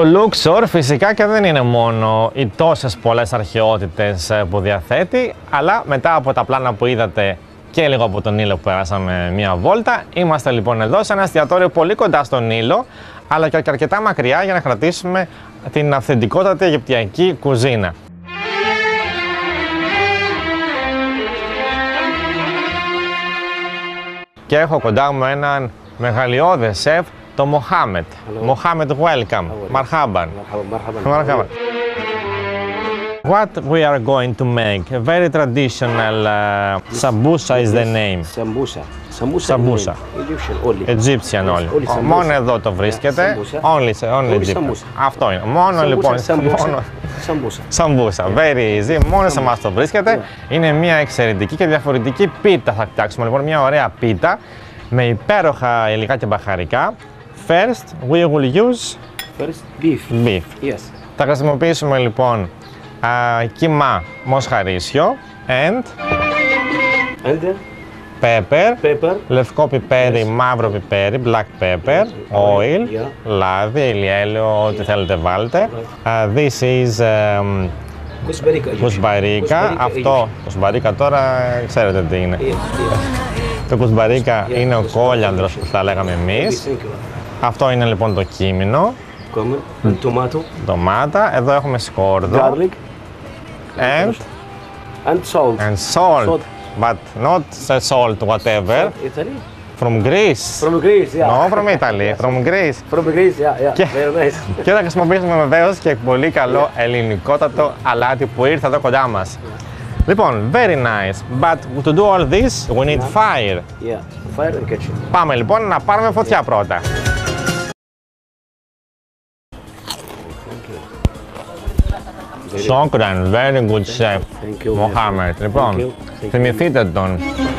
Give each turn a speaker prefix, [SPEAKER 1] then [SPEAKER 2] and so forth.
[SPEAKER 1] Luxor φυσικά και δεν είναι μόνο οι τόσες πολλές αρχαιότητες που διαθέτει, αλλά μετά από τα πλάνα που είδατε και λίγο από τον Νείλο που περάσαμε μία βόλτα, είμαστε λοιπόν εδώ σε ένα εστιατόριο πολύ κοντά στον Νείλο, αλλά και αρκετά μακριά για να κρατήσουμε την αυθεντικότατη αιγυπτιακή κουζίνα. Και έχω κοντά μου έναν μεγαλειώδη σεφ, το Μοχάμετ. Μοχάμετ, welcome. Marhaban. Marhaban. What we are going to make? A very traditional sambusa is the name.
[SPEAKER 2] Sambusa.
[SPEAKER 1] Egyptian only. Μόνο εδώ το βρίσκεται. Only Egyptian. Αυτό είναι. Μόνο λοιπόν. Sambusa. Very easy. Μόνο σε εμάς το βρίσκεται. Είναι μια εξαιρετική και διαφορετική πίτα. Θα φτιάξουμε λοιπόν μια ωραία πίτα με υπέροχα υλικά και μπαχαρικά. First we will use beef.
[SPEAKER 2] Yes.
[SPEAKER 1] Θα χρησιμοποιήσουμε λοιπόν κιμά μοσχαρίσιο and pepper, λευκό πιπέρι, μαύρο πιπέρι, black pepper, oil, λάδι, ηλιέλαιο, ό,τι θέλετε βάλτε. This is κουσμπαρίκα. Αυτό, κουσμπαρίκα τώρα ξέρετε τι είναι. Το κουσμπαρίκα είναι ο κόλιανδρος που θα λέγαμε εμείς. Αυτό είναι λοιπόν το κίμινο. Ντομάτα. Εδώ έχουμε σκόρδο. And salt. But not salt whatever.
[SPEAKER 2] Italy?
[SPEAKER 1] From Greece.
[SPEAKER 2] From Greece, yeah.
[SPEAKER 1] No, from Italy. From Greece.
[SPEAKER 2] From Greece, yeah. Very nice.
[SPEAKER 1] Και θα χρησιμοποιήσουμε βεβαίως και πολύ καλό ελληνικότατο αλάτι που ήρθε εδώ κοντά μας. Λοιπόν, very nice. But to do all this, we need fire.
[SPEAKER 2] Yeah, fire and kitchen.
[SPEAKER 1] Πάμε λοιπόν να πάρουμε φωτιά πρώτα. Shukran, very good chef.
[SPEAKER 2] Thank you.
[SPEAKER 1] Mohammed. Λοιπόν, θυμηθείτε τον.